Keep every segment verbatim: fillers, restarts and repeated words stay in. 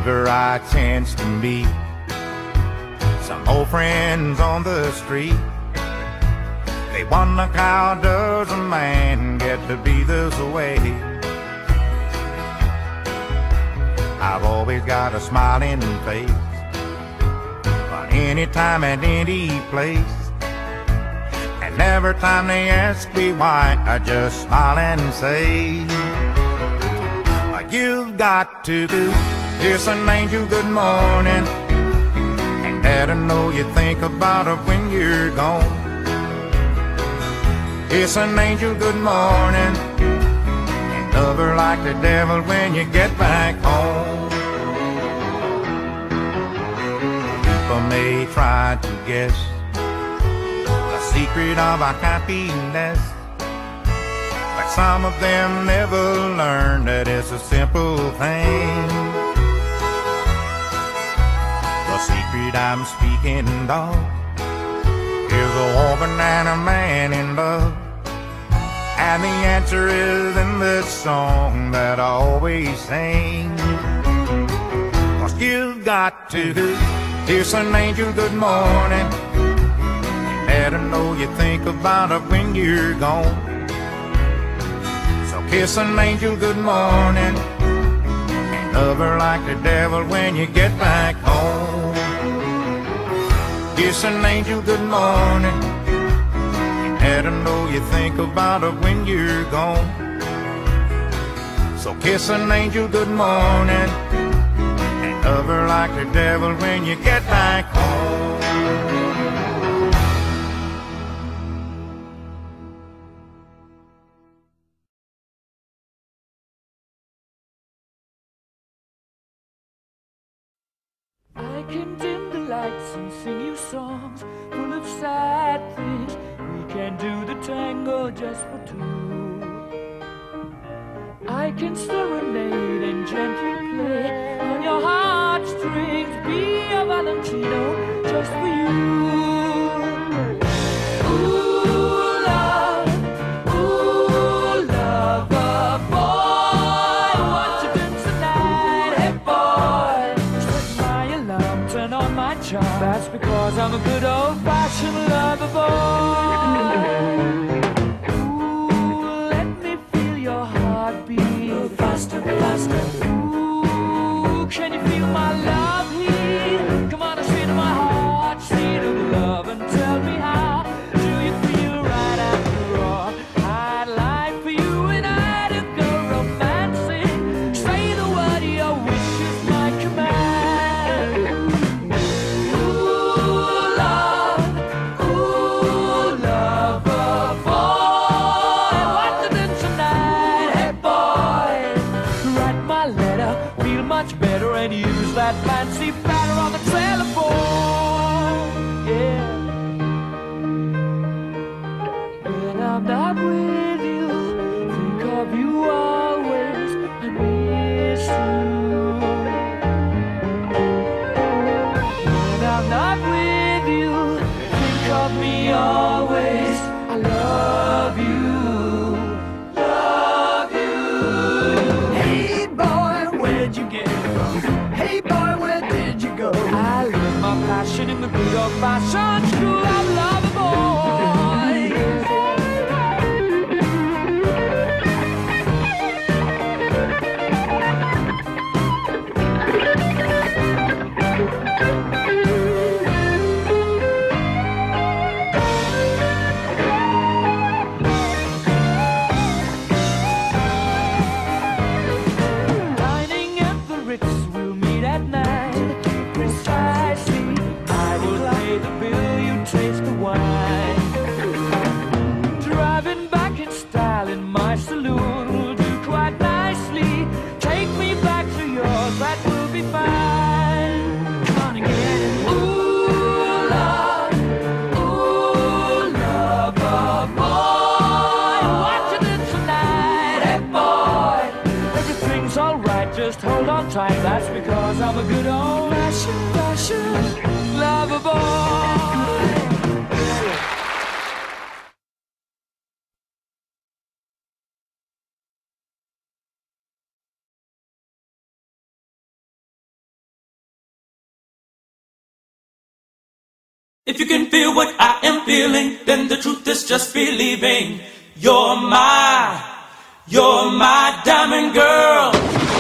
Whenever I chance to meet some old friends on the street, they wonder how does a man get to be this way. I've always got a smiling face, but anytime and any place, and every time they ask me why, I just smile and say, you've got to kiss an angel good morning, and let her know you think about her when you're gone. Kiss an angel good morning, and love her like the devil when you get back home. People may try to guess the secret of our happiness, but some of them never learn that it's a simple thing. The secret I'm speaking of is a woman and a man in love, and the answer is in this song that I always sing. 'Cause you've got to kiss an angel good morning, and let her know you think about her when you're gone. Kiss an angel good morning, and love her like the devil when you get back home. Kiss an angel good morning, and let her know you think about her when you're gone. So kiss an angel good morning, and love her like the devil when you get back home. I can dim the lights and sing you songs full of sad things. We can do the tango just for two. I can serenade and gently play on your heartstrings, be a Valentino just for you. Ooh, love, ooh, lover boy, what you doing tonight, hey boy? Turn on my charm. That's because I'm a good old-fashioned lover boy. Ooh, let me feel your heartbeat faster, faster. Ooh, can you feel my love heat? Come on and see to my heart, seat of love, and tell me how do you feel right after all? I'd like for you and I to go romancing. Say the word, your wish is my command. Much better and use that fancy batter on the telephone. Yeah. When I'm not with you, think of you always. I miss you. When I'm not with you, think of me always. I love you. Passion in the good old-fashioned school of lover boys. Dining at the Ritz, we'll meet at nine. Precisely, the bill, you taste the wine. Driving back in style in my saloon will do quite nicely. Take me back to yours, that will be fine. Come on again. Ooh, love, ooh, lover boy, what you did tonight, hey boy? Everything's alright, just hold on tight. That's because I'm a good old-fashioned, fashioned lover boy. If you can feel what I am feeling, then the truth is just believing. You're my, you're my diamond girl.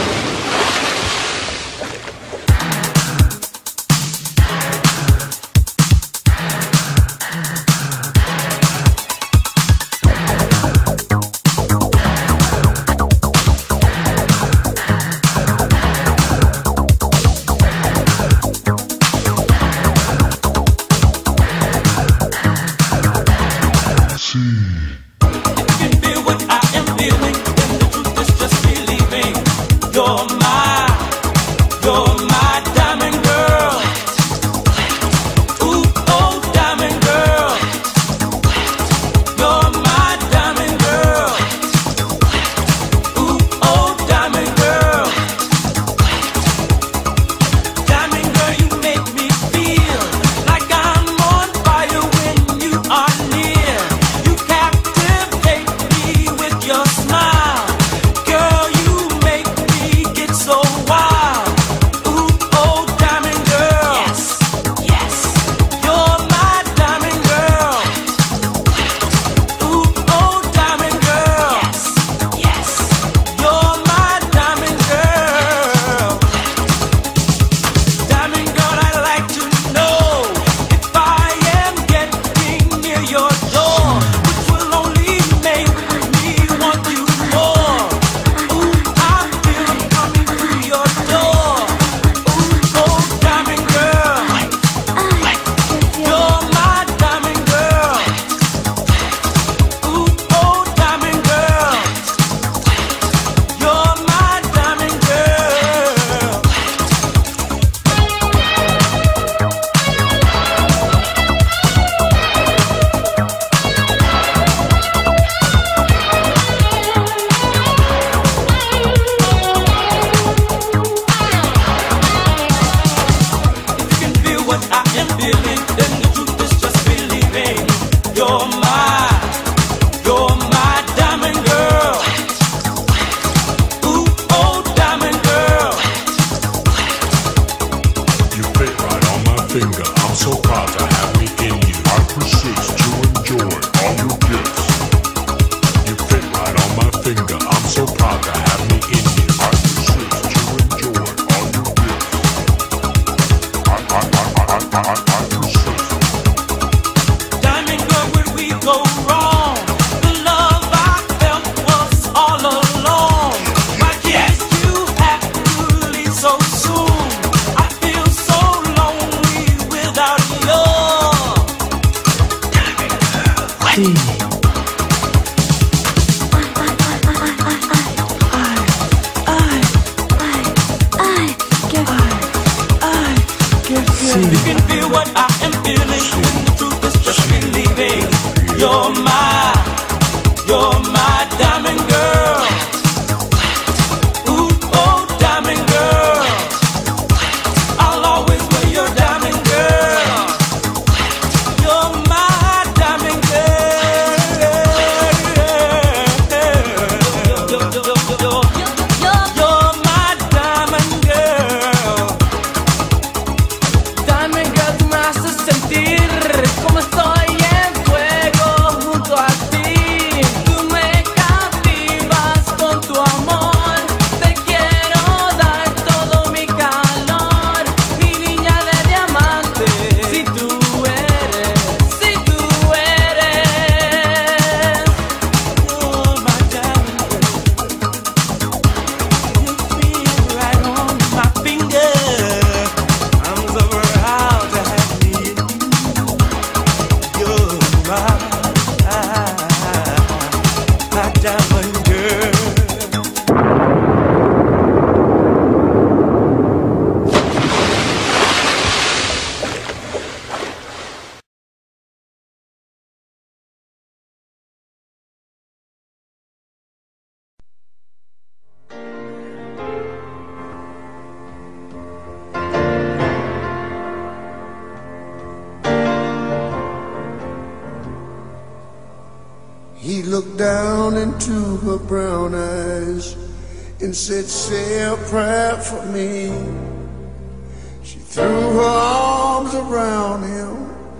He looked down into her brown eyes and said, say a prayer for me. She threw her arms around him,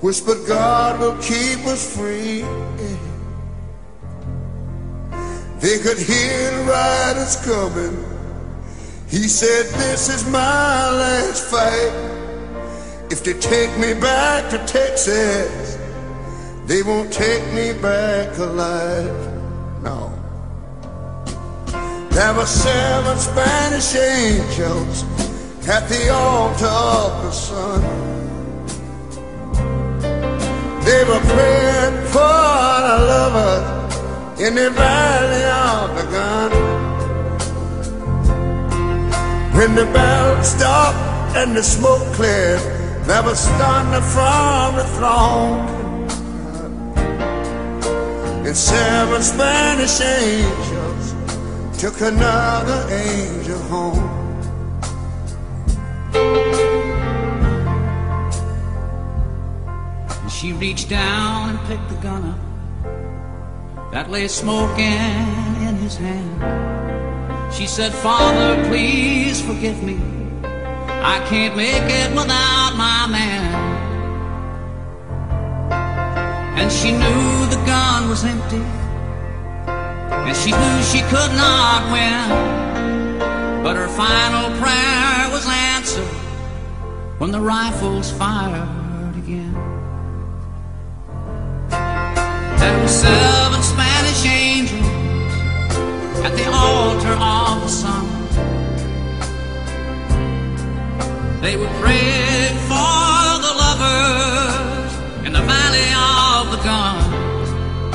whispered God will keep us free. They could hear the riders coming. He said, this is my last fight. If they take me back to Texas, they won't take me back alive. No. There were seven Spanish angels at the altar of the sun. They were praying for the lovers in the valley of the gun. When the bell stopped and the smoke cleared, there was thunder from the throne, and seven Spanish angels took another angel home. And she reached down and picked the gun up that lay smoking in his hand. She said, Father, please forgive me. I can't make it without my man. And she knew the gun was empty, and she knew she could not win. But her final prayer was answered when the rifles fired again. There were seven Spanish angels at the altar of the sun. They would pray for the lovers in the valley of the guns.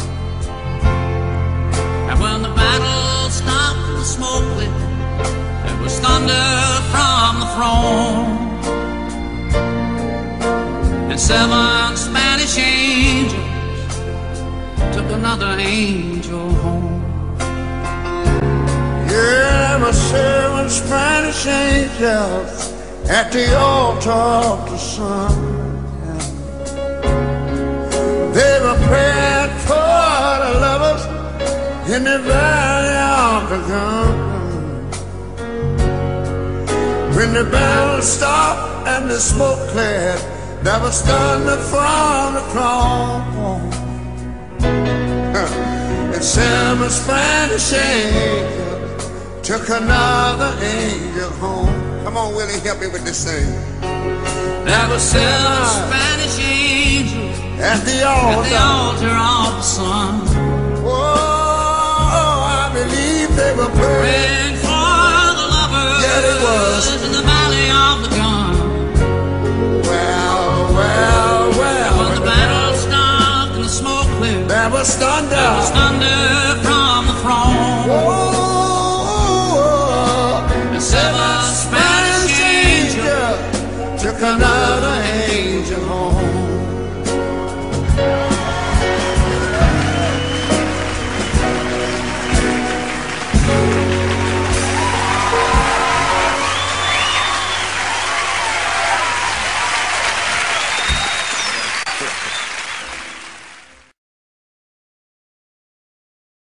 And when the battle stopped and the smoke lit, there was thunder from the throne, and seven Spanish angels took another angel home. Yeah, there were seven Spanish angels at the altar of the sun. They were praying for the lovers in the valley of the gun. When the bell stopped and the smoke cleared, there was thunder from the throne, and seven Spanish angels took another angel home. Come on, Willie, help me with this thing. There were seven Spanish angels at the altar, at the altar of the sun. Oh, I believe they were praying, praying for the lovers, yeah, it was, in the valley of the gun. Well, well, well. And when the battle stopped and the smoke cleared, there was thunder, there was thunder from the throne. Oh, and seven Spanish angels took another